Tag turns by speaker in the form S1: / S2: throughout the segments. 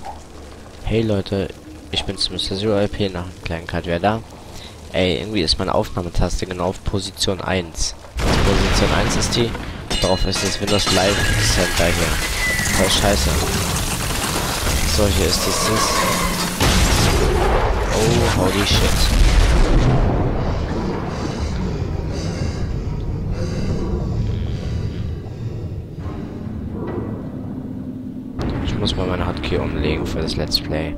S1: Hey Leute, ich bin's Mr. Zero LP nach einem kleinen Cut wieder da. Ey, irgendwie ist meine Aufnahmetaste genau auf Position 1. Also Position 1 ist die, darauf ist das Windows Live Center hier. Voll scheiße. So, hier ist das. Oh, holy shit. Ich muss mal meine Hotkey umlegen für das Let's Play.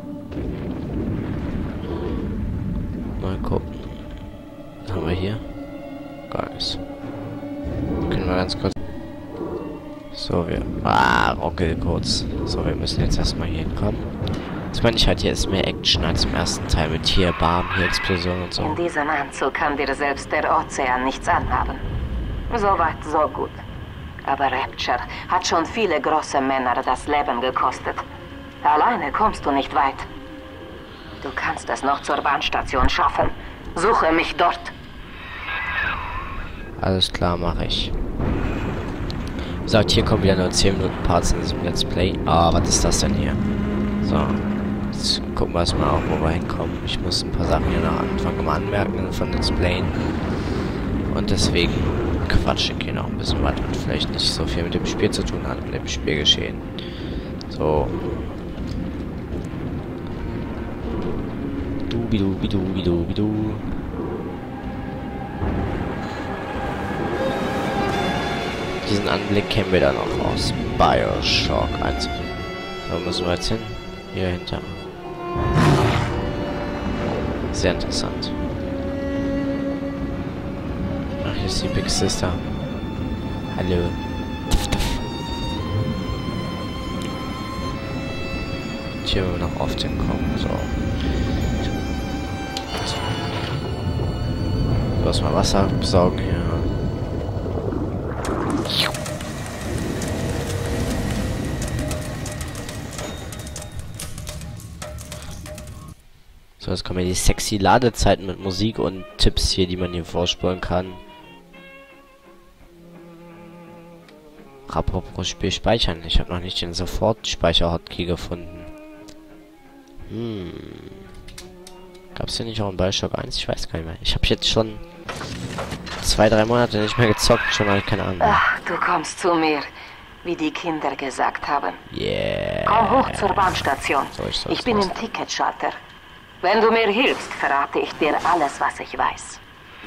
S1: Mal gucken. Was haben wir hier? Gar nichts. Können wir ganz kurz. So, wir. Rockel kurz. So, wir müssen jetzt erstmal hier hinkommen. Das meine ich halt, hier ist mehr Action als im ersten Teil mit hier Bam, hier Explosion und so.
S2: In diesem Anzug kann dir selbst der Ozean nichts anhaben. Soweit, so gut. Aber Rapture hat schon viele große Männer das Leben gekostet. Alleine kommst du nicht weit. Du kannst es noch zur Bahnstation schaffen. Suche mich dort.
S1: Alles klar, mache ich. Wie gesagt, hier kommen wieder nur 10 Minuten Parts in diesem Let's Play. Ah, was ist das denn hier? So. Jetzt gucken wir erstmal auch, wo wir hinkommen. Ich muss ein paar Sachen hier noch anfangen mal anmerken von Let's Playen. Und deswegen quatsche ich hier noch ein bisschen was und vielleicht nicht so viel mit dem Spiel zu tun hat, mit dem Spielgeschehen. So. Du. Diesen Anblick kennen wir dann auch aus BioShock 1. So, müssen wir jetzt hin? Hier hinter. Sehr interessant. Ach, hier ist die Big Sister. Hallo. Hier wollen wir noch auf den kommen. So. Erstmal Wasser besorgen hier. So, jetzt kommen hier die sexy Ladezeiten mit Musik und Tipps hier, die man hier vorspulen kann. Apropos Spiel speichern. Ich habe noch nicht den Sofort-Speicher-Hotkey gefunden. Gab's hier nicht auch in BioShock 1? Ich weiß gar nicht mehr. Ich habe jetzt schon 2-3 Monate nicht mehr gezockt. Schon halt keine Ahnung.
S2: Ach, du kommst zu mir, wie die Kinder gesagt haben.
S1: Yeah.
S2: Komm hoch zur Bahnstation.
S1: So,
S2: ich bin im Ticketschalter. Wenn du mir hilfst, verrate ich dir alles, was ich weiß.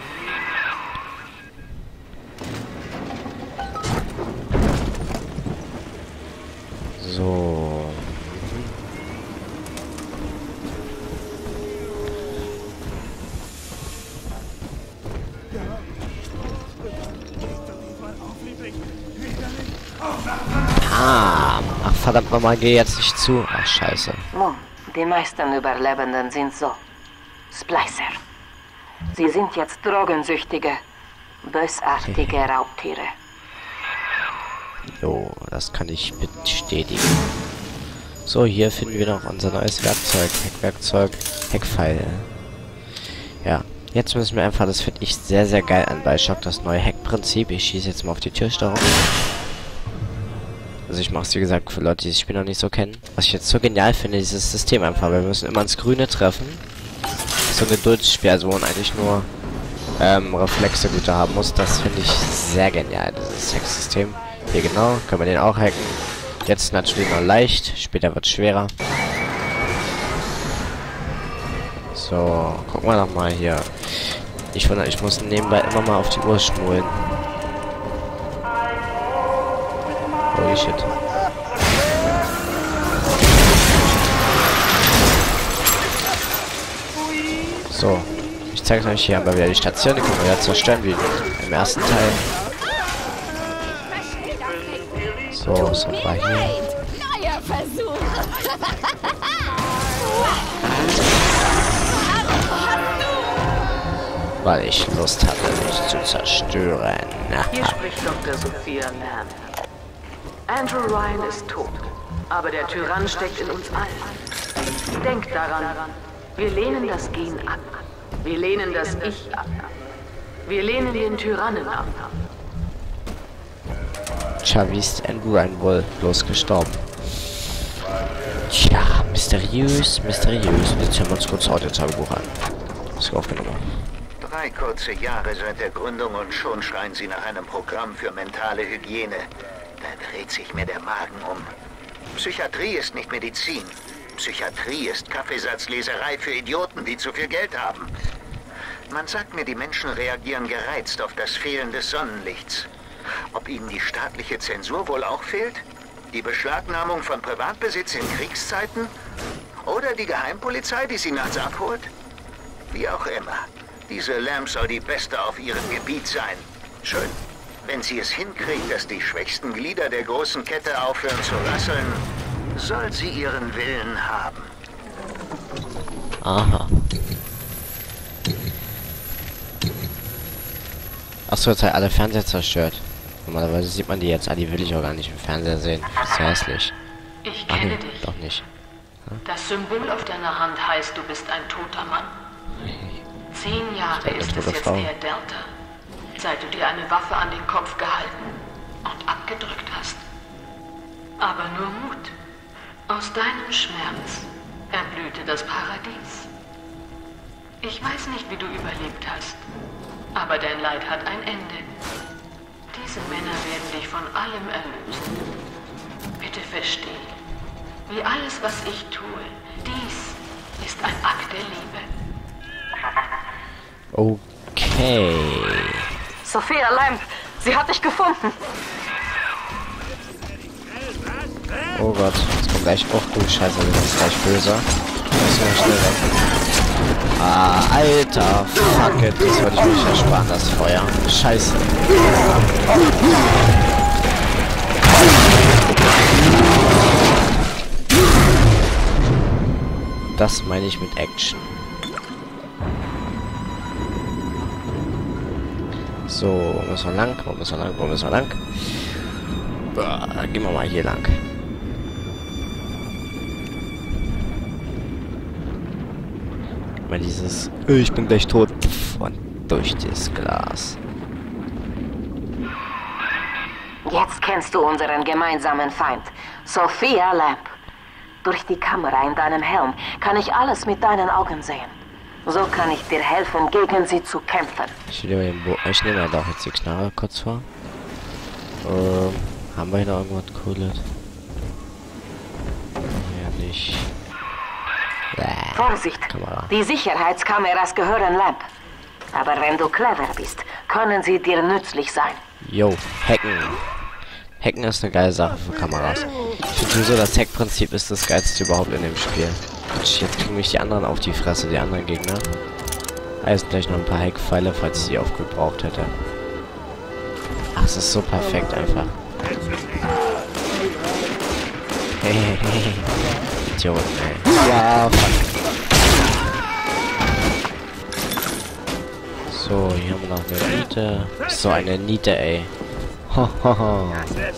S1: So. Ach, verdammt nochmal, geh jetzt nicht zu. Ach, scheiße.
S2: Nun, die meisten Überlebenden sind so. Splicer. Sie sind jetzt drogensüchtige, bösartige Raubtiere.
S1: Jo, das kann ich bestätigen. So, hier finden wir noch unser neues Werkzeug. Heckwerkzeug, Heckpfeil. Ja, jetzt müssen wir einfach, das finde ich sehr, sehr geil an BioShock, das neue Heckprinzip. Ich schieße jetzt mal auf die Türsteuerung. Also ich mache es, wie gesagt, für Leute, die das Spiel noch nicht so kennen. Was ich jetzt so genial finde, dieses System einfach. Wir müssen immer ins Grüne treffen. So ein Geduldsspiel, also wo man eigentlich nur Reflexe gute haben muss. Das finde ich sehr genial, dieses Hacksystem. Hier genau, können wir den auch hacken. Jetzt natürlich noch leicht, später wird es schwerer. So, gucken wir noch mal hier. Ich muss nebenbei immer mal auf die Uhr schmulen. Holy shit. So, ich zeige euch hier aber wieder die Station, die können wir ja zerstören wie im ersten Teil. So, was haben wir hier?
S3: Neuer Versuch.
S1: Weil ich Lust hatte, mich zu zerstören.
S4: Hier spricht Dr. Sophia Mann. Andrew Ryan ist tot, aber der Tyrann steckt in uns allen. Denkt daran, wir lehnen das Gen ab. Wir lehnen das Ich ab. Wir lehnen den Tyrannen ab.
S1: Tja, wie ist Andrew Ryan wohl bloß gestorben? Tja, Mysteriös, mysteriös. Jetzt hören wir uns kurz Audio-Tagebuch an. Ist aufgenommen.
S5: 3 kurze Jahre seit der Gründung und schon schreien sie nach einem Programm für mentale Hygiene. Da dreht sich mir der Magen um. Psychiatrie ist nicht Medizin. Psychiatrie ist Kaffeesatzleserei für Idioten, die zu viel Geld haben. Man sagt mir, die Menschen reagieren gereizt auf das Fehlen des Sonnenlichts. Ob ihnen die staatliche Zensur wohl auch fehlt? Die Beschlagnahmung von Privatbesitz in Kriegszeiten? Oder die Geheimpolizei, die sie nachts abholt? Wie auch immer. Diese Lamp soll die Beste auf ihrem Gebiet sein. Schön. Wenn sie es hinkriegt, dass die schwächsten Glieder der großen Kette aufhören zu rasseln, soll sie ihren Willen haben.
S1: Aha. Achso, jetzt hat alle Fernseher zerstört. Normalerweise sieht man die jetzt. Ah, die will ich auch gar nicht im Fernseher sehen. Ist ja hässlich.
S4: Ich
S1: Ach,
S4: kenne
S1: nee,
S4: dich.
S1: doch nicht.
S4: Das Symbol auf deiner Hand heißt, du bist ein toter Mann. 10 Jahre
S1: Eine
S4: ist es
S1: tote
S4: jetzt
S1: Frau.
S4: her, Delta, seit du dir eine Waffe an den Kopf gehalten und abgedrückt hast. Aber nur Mut. Aus deinem Schmerz erblühte das Paradies. Ich weiß nicht, wie du überlebt hast, aber dein Leid hat ein Ende. Diese Männer werden dich von allem erlösen. Bitte versteh, wie alles, was ich tue, dies ist ein Akt der Liebe.
S1: Okay.
S2: Sophia Lamp, sie hat dich gefunden.
S1: Oh Gott, jetzt kommt gleich. Oh du Scheiße, das ist gleich böse. Muss mal schnell weg. Ah, Alter, fuck it. Das wollte ich mich ersparen, das Feuer. Scheiße. Das meine ich mit Action. So, wo müssen wir lang? Wo müssen wir lang? Wo müssen wir lang? Gehen wir mal hier lang. Mal dieses ich bin gleich tot und durch das Glas.
S2: Jetzt kennst du unseren gemeinsamen Feind, Sophia Lamp. Durch die Kamera in deinem Helm kann ich alles mit deinen Augen sehen. So kann ich dir helfen, gegen sie zu kämpfen.
S1: Ich nehme doch jetzt die Knarre kurz vor. Haben wir hier noch irgendwas Cooles? Ja, nicht.
S2: Vorsicht!
S1: Kamera.
S2: Die Sicherheitskameras gehören Lamp. Aber wenn du clever bist, können sie dir nützlich sein.
S1: Jo, Hacken. Hacken ist eine geile Sache für Kameras. Ich finde sowieso, das Hack-Prinzip ist das geilste überhaupt in dem Spiel. Jetzt kriegen mich die anderen auf die Fresse, die anderen Gegner. Also gleich noch ein paar Hack-Pfeile, falls ich sie aufgebraucht hätte. Ach, es ist so perfekt einfach. Hey. Idioten, ey. Ja, fuck. So, hier haben wir noch eine Niete. So eine Niete, ey. Hohoho.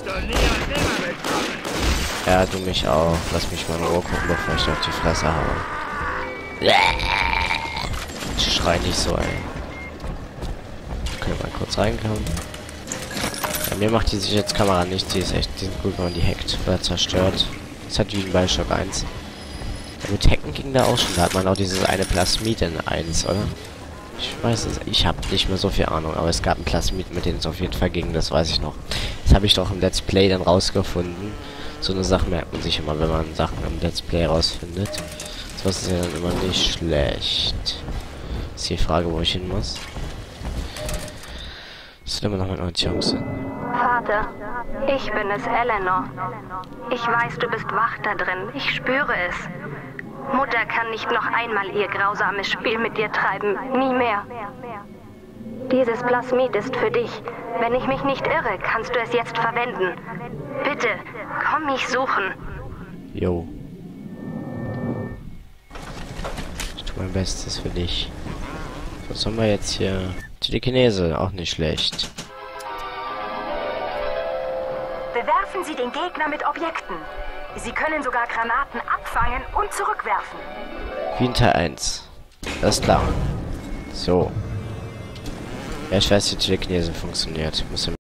S1: Ja, du mich auch. Lass mich mal in Ruhe gucken, bevor ich dir auf die Fresse haue. Schrei nicht so, ey. Können wir mal kurz reinkommen. Ja, mir macht die Sicherheitskamera nichts. Die ist echt gut, wenn man die hackt oder zerstört. Das hat wie ein Bioshock 1. Ja, mit Hacken ging da auch schon. Da hat man auch dieses eine Plasmid in 1, oder? Ich weiß es. Ich habe nicht mehr so viel Ahnung. Aber es gab ein Plasmid, mit dem es auf jeden Fall ging. Das weiß ich noch. Das habe ich doch im Let's Play dann rausgefunden. So eine Sache merkt man sich immer, wenn man Sachen im Let's Play rausfindet. Das ist ja dann immer nicht schlecht. Ist die Frage, wo ich hin muss. Das ist immer noch meine Chance.
S6: Vater, ich bin es, Eleanor. Ich weiß, du bist wach da drin. Ich spüre es. Mutter kann nicht noch einmal ihr grausames Spiel mit dir treiben. Nie mehr. Dieses Plasmid ist für dich. Wenn ich mich nicht irre, kannst du es jetzt verwenden. Bitte, komm mich suchen.
S1: Jo. Ich tue mein Bestes für dich. Was haben wir jetzt hier? Telekinese, auch nicht schlecht.
S7: Bewerfen Sie den Gegner mit Objekten. Sie können sogar Granaten abfangen und zurückwerfen.
S1: Wie in Teil 1. Das ist klar. So. Ja, ich weiß, wie Telekinese funktioniert. Muss